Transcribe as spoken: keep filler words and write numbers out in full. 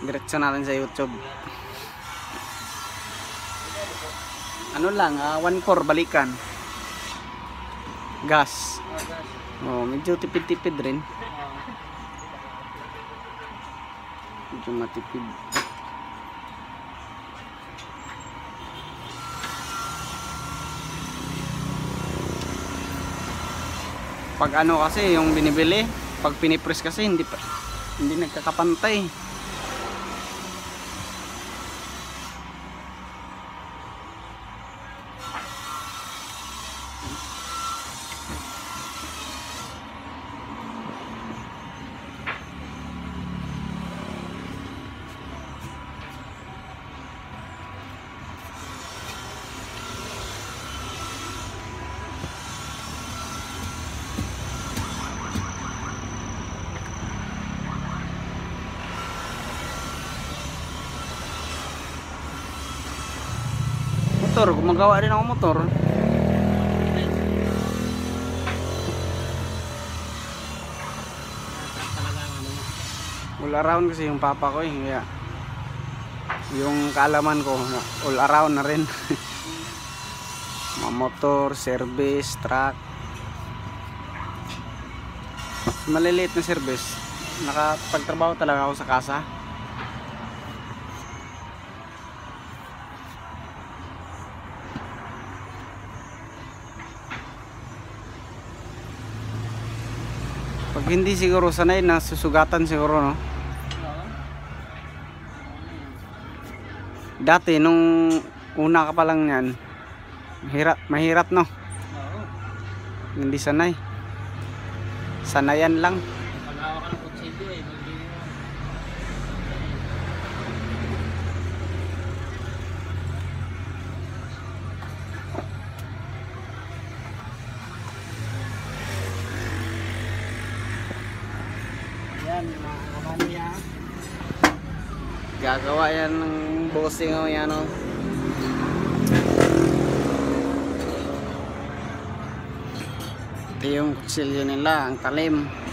Diretso natin sa YouTube. Ano lang, uh, one four balikan. Gas. Oh, medyo tipid-tipid rin. Medyo matipid. Pag ano kasi yung binibili, pag pinipress kasi hindi pa, hindi nagkakapantay. Motor, gumagawa rin ako motor. All around kasi yung papa ko eh, kaya yung kaalaman ko all around na rin. Mga motor, service, truck. Maliliit na service. Nakapagtrabaho talaga ako sa kasa. Pag hindi siguro sanay na susugatan siguro, no? Dati nung una ka pa lang yan, mahirap, mahirap no? Hindi sanay. Sanayan lang. Yan, mga kamano yan. Gagawa yan ng bossing o yan o. Ito yung kutsilyo nila, ang talim.